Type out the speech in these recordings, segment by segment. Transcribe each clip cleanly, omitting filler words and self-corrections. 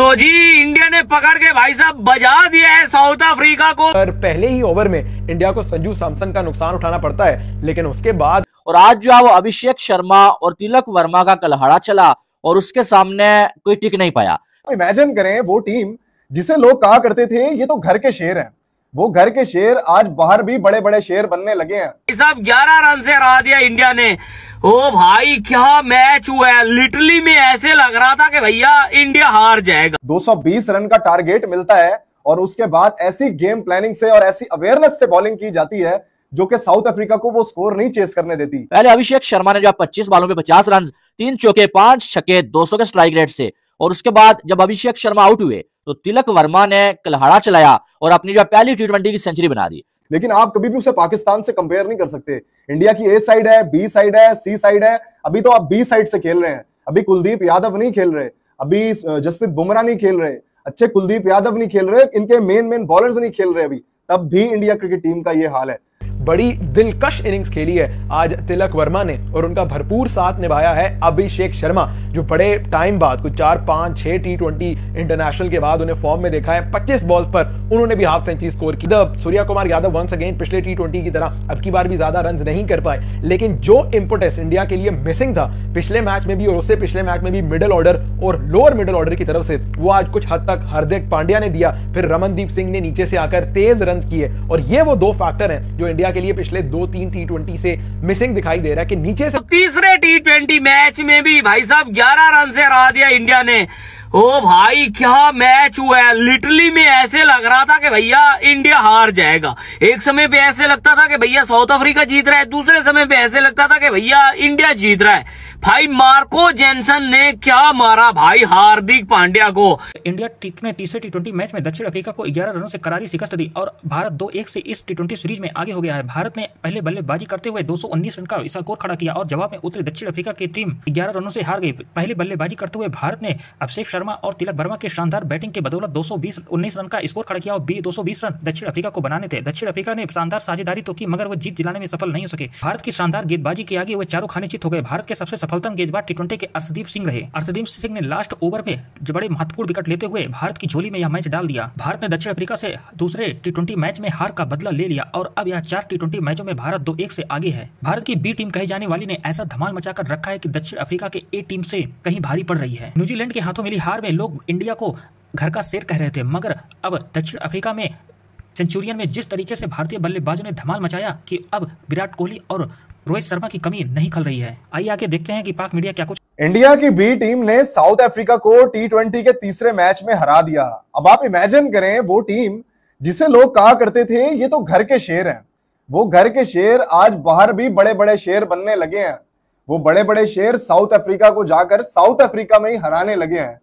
तो जी इंडिया ने पकड़ के भाई साहब बजा दिया है साउथ अफ्रीका को। और पहले ही ओवर में इंडिया को संजू सैमसन का नुकसान उठाना पड़ता है, लेकिन उसके बाद और आज जो है वो अभिषेक शर्मा और तिलक वर्मा का कलहड़ा चला और उसके सामने कोई टिक नहीं पाया। इमेजिन करें वो टीम जिसे लोग कहा करते थे ये तो घर के शेर हैं, वो घर के शेर आज बाहर भी बड़े बड़े शेर बनने लगे हैं। भाई साहब 11 रन से हरा दिया इंडिया ने। ओ भाई क्या मैच हुआ है, लिटरली में ऐसे लग रहा था कि भैया इंडिया हार जाएगा। 220 रन का टारगेट मिलता है और उसके बाद ऐसी गेम प्लानिंग से और ऐसी अवेयरनेस से बॉलिंग की जाती है जो कि साउथ अफ्रीका को वो स्कोर नहीं चेस करने देती। पहले अभिषेक शर्मा ने जब 25 बॉलों पे 50 रन, 3 चौके 5 छक्के 200 के स्ट्राइक रेट से, और उसके बाद जब अभिषेक शर्मा आउट हुए तो तिलक वर्मा ने कलहड़ा चलाया और अपनी जो पहली टी20 की सेंचुरी बना दी। लेकिन आप कभी भी उसे पाकिस्तान से कंपेयर नहीं कर सकते। इंडिया की ए साइड है, बी साइड है, सी साइड है। अभी तो आप बी साइड से खेल रहे हैं। अभी कुलदीप यादव नहीं खेल रहे, अभी जसप्रीत बुमराह नहीं खेल रहे, अच्छे कुलदीप यादव नहीं खेल रहे, इनके मेन बॉलर्स नहीं खेल रहे अभी, तब भी इंडिया क्रिकेट टीम का ये हाल है। बड़ी दिलकश इनिंग्स खेली है आज तिलक वर्मा ने और उनका भरपूर साथ निभाया है अभिषेक शर्मा, जो बड़े टाइम बाद कुछ 4, 5, 6 टी20 इंटरनेशनल के बाद उन्हें फॉर्म में देखा है। 25 बॉल्स पर उन्होंने भी हाफ सेंचुरी स्कोर की। सूर्या कुमार यादव वंस अगेन पिछले टी20 की तरह अब की बार भी ज्यादा रन नहीं कर पाए, लेकिन जो इंपोर्टेंस इंडिया के लिए मिसिंग था पिछले मैच में भी और उससे पिछले मैच में भी मिडिल ऑर्डर और लोअर मिडिल ऑर्डर की तरफ से, वो आज कुछ हद तक हार्दिक पांड्या ने दिया। फिर रमनदीप सिंह ने नीचे से आकर तेज रन किए और ये वो दो फैक्टर हैं जो इंडिया के लिए पिछले 2-3 टी20 से मिसिंग दिखाई दे रहा है कि नीचे से। तीसरे टी20 मैच में भी भाई साहब 11 रन से हरा दिया इंडिया ने। ओ भाई क्या मैच हुआ है, लिटरली में ऐसे लग रहा था कि भैया इंडिया हार जाएगा। एक समय पे ऐसे लगता था कि भैया साउथ अफ्रीका जीत रहा है, दूसरे समय पे ऐसे लगता था कि भैया इंडिया जीत रहा है। भाई मार्को जेनसन ने क्या मारा भाई हार्दिक पांड्या को। इंडिया ने तीसरे टी20 मैच में दक्षिण अफ्रीका को 11 रनों से करारी शिकस्त दी और भारत 2-1 से इस टी20 सीरीज में आगे हो गया है। भारत ने पहले बल्लेबाजी करते हुए 219 रन का स्कोर खड़ा किया और जवाब में उतरी दक्षिण अफ्रीका की टीम 11 रनों से हार गई। पहले बल्लेबाजी करते हुए भारत ने अभिषेक शर्मा और तिलक वर्मा के शानदार बैटिंग के बदौलत 219 रन का स्कोर खड़ा किया और 220 रन दक्षिण अफ्रीका को बनाने थे। दक्षिण अफ्रीका ने शानदार साझेदारी तो की मगर वो जीत दिलाने में सफल नहीं हो सके। भारत की शानदार गेंदबाजी के आगे वो चारों खाने चित हो गए। भारत के सबसे सफलतम गेंदबाज टी20 के अर्शदीप सिंह रहे। अर्शदीप सिंह ने लास्ट ओवर में बड़े महत्वपूर्ण विकेट लेते हुए भारत की झोली में यह मैच डाल दिया। भारत ने दक्षिण अफ्रीका से दूसरे टी20 मैच में हार का बदला ले लिया और अब यह 4 टी20 मैचों में भारत 2-1 से आगे है। भारत की बी टीम कही जाने वाली ने ऐसा धमाल मचाकर रखा है कि दक्षिण अफ्रीका के ए टीम से कहीं भारी पड़ रही है। न्यूजीलैंड के हाथों मिली हार में लोग इंडिया को घर का शेर कह रहे थे, मगर अब दक्षिण अफ्रीका में सेंचुरियन में जिस तरीके से भारतीय बल्लेबाजों ने धमाल मचाया कि अब विराट कोहली और रोहित शर्मा की कमी नहीं खल रही है। आइए आगे देखते हैं कि पाक मीडिया क्या कुछ। इंडिया की बी टीम ने साउथ अफ्रीका को टी20 के तीसरे मैच में हरा दिया। अब आप इमेजिन करें वो टीम जिसे लोग कहा करते थे ये तो घर के शेर हैं, वो घर के शेर आज बाहर भी बड़े बड़े शेर बनने लगे हैं। वो बड़े बड़े शेर साउथ अफ्रीका को जाकर साउथ अफ्रीका में ही हराने लगे हैं।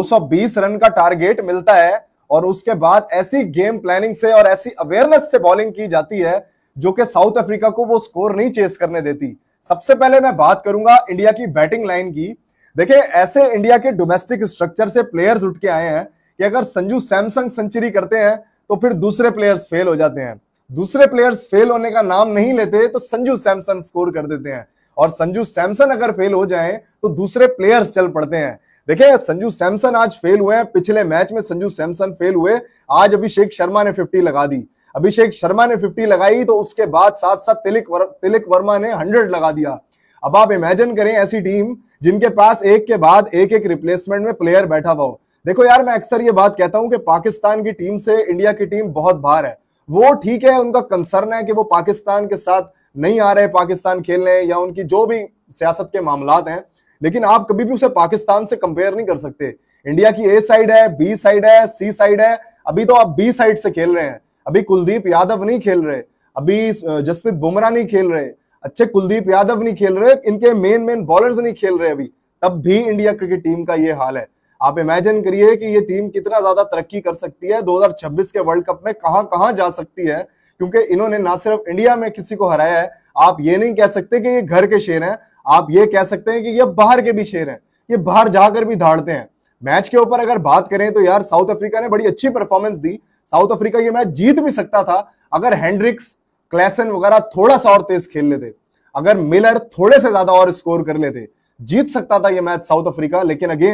220 रन का टारगेट मिलता है और उसके बाद ऐसी गेम प्लानिंग से और ऐसी अवेयरनेस से बॉलिंग की जाती है जो कि साउथ अफ्रीका को वो स्कोर नहीं चेस करने देती। सबसे पहले मैं बात करूंगा इंडिया की बैटिंग लाइन की। देखिए ऐसे इंडिया के डोमेस्टिक स्ट्रक्चर से प्लेयर्स उठ के आए हैं कि अगर संजू सैमसन सेंचुरी करते हैं तो फिर दूसरे प्लेयर्स फेल हो जाते हैं। दूसरे प्लेयर्स फेल होने का नाम नहीं लेते तो संजू सैमसन स्कोर कर देते हैं, और संजू सैमसन अगर फेल हो जाए तो दूसरे प्लेयर्स चल पड़ते हैं। देखिए संजू सैमसन आज फेल हुए हैं, पिछले मैच में संजू सैमसन फेल हुए, आज अभिषेक शर्मा ने 50 लगा दी। अभिषेक शर्मा ने 50 लगाई तो उसके बाद साथ साथ तिलक वर्मा ने 100 लगा दिया। अब आप इमेजिन करें ऐसी टीम जिनके पास एक के बाद एक रिप्लेसमेंट में प्लेयर बैठा हुआ हो। देखो यार मैं अक्सर ये बात कहता हूं कि पाकिस्तान की टीम से इंडिया की टीम बहुत बाहर है। वो ठीक है, उनका कंसर्न है कि वो पाकिस्तान के साथ नहीं आ रहे पाकिस्तान खेलने या उनकी जो भी सियासत के मामलात हैं, लेकिन आप कभी भी उसे पाकिस्तान से कंपेयर नहीं कर सकते। इंडिया की ए साइड है, बी साइड है, सी साइड है। अभी तो आप बी साइड से खेल रहे हैं। अभी कुलदीप यादव नहीं खेल रहे, अभी जसप्रीत बुमराह नहीं खेल रहे, अच्छे कुलदीप यादव नहीं खेल रहे, इनके मेन बॉलर्स नहीं खेल रहे अभी, तब भी इंडिया क्रिकेट टीम का ये हाल है। आप इमेजिन करिए कि ये टीम कितना ज्यादा तरक्की कर सकती है, 2026 के वर्ल्ड कप में कहां जा सकती है, क्योंकि इन्होंने ना सिर्फ इंडिया में किसी को हराया है। आप ये नहीं कह सकते कि ये घर के शेर हैं, आप ये कह सकते हैं कि ये बाहर के भी शेर हैं, ये बाहर जाकर भी धाड़ते हैं। मैच के ऊपर अगर बात करें तो यार साउथ अफ्रीका ने बड़ी अच्छी परफॉर्मेंस दी। साउथ अफ्रीका ये मैच जीत भी सकता था अगर हेंड्रिक्स, क्लैसन वगैरह थोड़ा सा और तेज खेल लेते, अगर मिलर थोड़े से ज्यादा और स्कोर कर लेते, जीत सकता था ये मैच साउथ अफ्रीका। लेकिन अगेन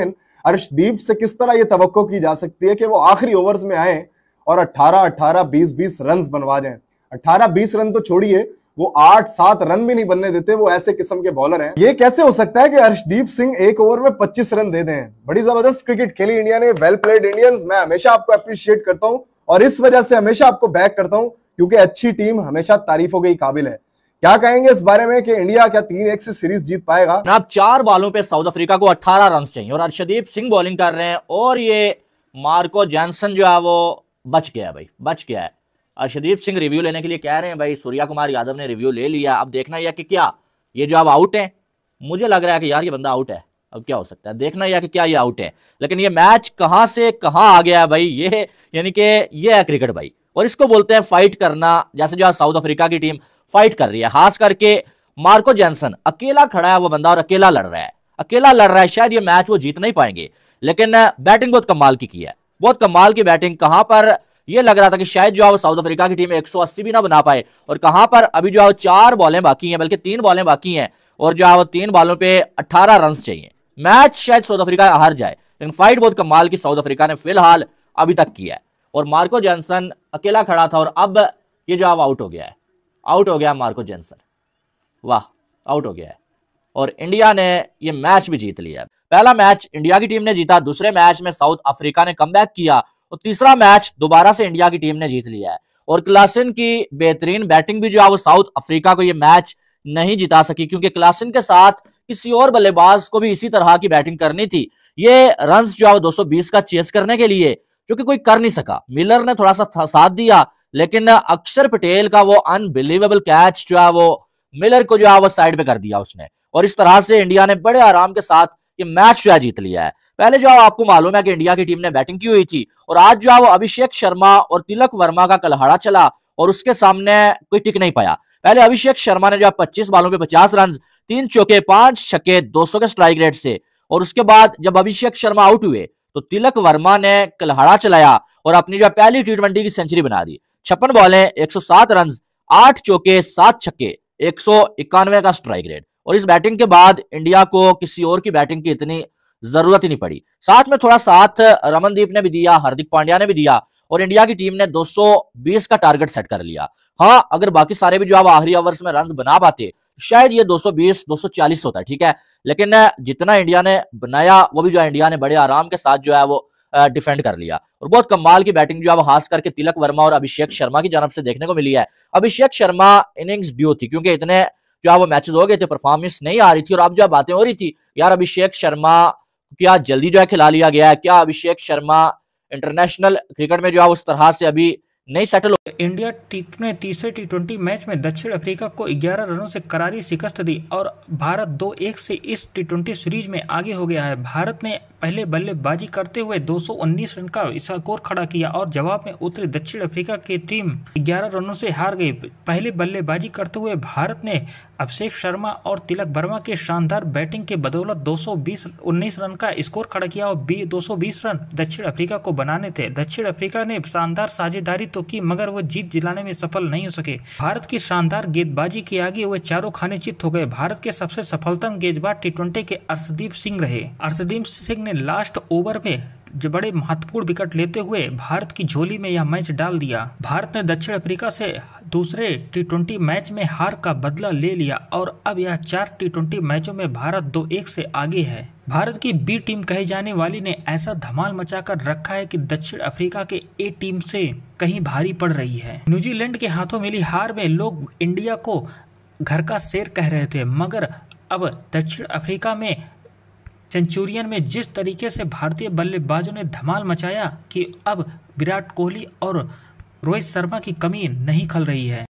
अर्शदीप से किस तरह ये तवक्को की जा सकती है कि वो आखिरी ओवर्स में आए और 18-18, 20-20 रन बनवा जाएं। 18-20 रन तो छोड़िए, वो 8-7 रन भी नहीं बनने देते। वो ऐसे किस्म के बॉलर हैं। ये कैसे हो सकता है कि अर्शदीप सिंह एक ओवर में 25 रन दे दें? बड़ी जबरदस्त क्रिकेट खेली इंडिया ने। Well played Indians. मैं हमेशा आपको अप्रिशिएट करता हूं और इस वजह से हमेशा आपको बैक करता हूं, क्योंकि अच्छी टीम हमेशा तारीफों के काबिल है। क्या कहेंगे इस बारे में कि इंडिया क्या 3-1 से सीरीज जीत पाएगा? अब 4 बॉलों पे साउथ अफ्रीका को 18 रन चाहिए और अर्शदीप सिंह बॉलिंग कर रहे हैं और ये मार्को जॉनसन जो है वो बच गया है भाई, बच गया है। अर्शदीप सिंह रिव्यू लेने के लिए कह रहे हैं भाई, सूर्या कुमार यादव ने रिव्यू ले लिया। अब देखना यह कि क्या ये जो अब आउट है, मुझे लग रहा है कि यार ये बंदा आउट है। अब क्या हो सकता है, देखना यह कि क्या ये आउट है। लेकिन ये मैच कहां से कहां आ गया है भाई, ये यानी कि ये है क्रिकेट भाई, और इसको बोलते हैं फाइट करना। जैसे जो साउथ अफ्रीका की टीम फाइट कर रही है, खास करके मार्को जॉनसन अकेला खड़ा है वो बंदा और अकेला लड़ रहा है, अकेला लड़ रहा है। शायद ये मैच वो जीत नहीं पाएंगे, लेकिन बैटिंग बहुत कमाल की है, बहुत कमाल की बैटिंग। कहां पर ये लग रहा था कि शायद जो है साउथ अफ्रीका की टीम 180 भी ना बना पाए, और कहां पर अभी जो है 4 बॉलें बाकी हैं, बल्कि 3 बॉलें बाकी हैं, और जो है वो 3 बॉलों पे 18 रन चाहिए। मैच शायद साउथ अफ्रीका हार जाए, लेकिन फाइट बहुत कमाल की साउथ अफ्रीका ने फिलहाल अभी तक किया है। और मार्को जॉनसन अकेला खड़ा था और अब ये जो आउट हो गया है, आउट हो गया मार्को जॉनसन, वाह आउट हो गया है। और इंडिया ने ये मैच भी जीत लिया। पहला मैच इंडिया की टीम ने जीता, दूसरे मैच में साउथ अफ्रीका ने कमबैक किया, और तीसरा मैच दोबारा से इंडिया की टीम ने जीत लिया है। और क्लासन की बेहतरीन बैटिंग भी जो है वो साउथ अफ्रीका को ये मैच नहीं जिता सकी, क्योंकि क्लासन के साथ किसी और बल्लेबाज को भी इसी तरह की बैटिंग करनी थी। ये रन्स जो है 220 का चेस करने के लिए, जो कि कोई कर नहीं सका। मिलर ने थोड़ा सा साथ दिया, लेकिन अक्षर पटेल का वो अनबिलीवेबल कैच जो है वो मिलर को जो है वो साइड पे कर दिया उसने, और इस तरह से इंडिया ने बड़े आराम के साथ ये मैच जो है जीत लिया है। पहले जो आपको मालूम है कि इंडिया की टीम ने बैटिंग की हुई थी, और आज जो है वो अभिषेक शर्मा और तिलक वर्मा का कलहाड़ा चला और उसके सामने कोई टिक नहीं पाया। पहले अभिषेक शर्मा ने जो 25 बॉलों पे 50 रन, 3 चौके 5 छक्के 200 के स्ट्राइक रेट से, और उसके बाद जब अभिषेक शर्मा आउट हुए तो तिलक वर्मा ने कलहाड़ा चलाया और अपनी जो पहली T20 की सेंचुरी बना दी। 56 बॉलें 107 रन, 8 चौके 7 छक्के 191 का स्ट्राइक रेट। और इस बैटिंग के बाद इंडिया को किसी और की बैटिंग की इतनी जरूरत ही नहीं पड़ी। साथ में थोड़ा साथ रमनदीप ने भी दिया, हार्दिक पांड्या ने भी दिया, और इंडिया की टीम ने 220 का टारगेट सेट कर लिया। हाँ, अगर बाकी सारे भी जो है आखिरी ओवर्स में रन बना पाते, शायद ये 220-240 होता है, ठीक है। लेकिन जितना इंडिया ने बनाया वो भी जो है इंडिया ने बड़े आराम के साथ जो है वो डिफेंड कर लिया। और बहुत कमाल की बैटिंग जो है वो खास करके तिलक वर्मा और अभिषेक शर्मा की जानब से देखने को मिली है। अभिषेक शर्मा इनिंग्स ड्यू थी, क्योंकि इतने जो है वो मैचेस हो गए थे, परफॉर्मेंस नहीं आ रही थी, और अब जो बातें हो रही थी यार अभिषेक शर्मा क्या जल्दी जो है खिला लिया गया है, क्या अभिषेक शर्मा इंटरनेशनल क्रिकेट में जो है उस तरह से अभी नहीं सेटल हो। इंडिया ने तीसरे T20 मैच में दक्षिण अफ्रीका को 11 रनों से करारी शिकस्त दी और भारत 2-1 से इस T20 सीरीज में आगे हो गया है। भारत ने पहले बल्लेबाजी करते हुए 219 रन का स्कोर खड़ा किया और जवाब में उतरी दक्षिण अफ्रीका की टीम 11 रनों से हार गई। पहले बल्लेबाजी करते हुए भारत ने अभिषेक शर्मा और तिलक वर्मा के शानदार बैटिंग के बदौलत 219 रन का स्कोर खड़ा किया और 220 रन दक्षिण अफ्रीका को बनाने थे। दक्षिण अफ्रीका ने शानदार साझेदारी तो की, मगर वो जीत दिलाने में सफल नहीं हो सके। भारत की शानदार गेंदबाजी के आगे वे चारों खाने चित हो गए। भारत के सबसे सफलतम गेंदबाज T20 के अर्शदीप सिंह रहे। अर्शदीप सिंह ने लास्ट ओवर में जो बड़े महत्वपूर्ण विकेट लेते हुए भारत की झोली में यह मैच डाल दिया। भारत ने दक्षिण अफ्रीका से दूसरे T20 मैच में हार का बदला ले लिया और अब यह 4 T20 मैचों में भारत 2-1 से आगे है। भारत की बी टीम कही जाने वाली ने ऐसा धमाल मचाकर रखा है कि दक्षिण अफ्रीका के ए टीम से कहीं भारी पड़ रही है। न्यूजीलैंड के हाथों मिली हार में लोग इंडिया को घर का शेर कह रहे थे, मगर अब दक्षिण अफ्रीका में सेंचुरियन में जिस तरीके से भारतीय बल्लेबाजों ने धमाल मचाया कि अब विराट कोहली और रोहित शर्मा की कमी नहीं खल रही है।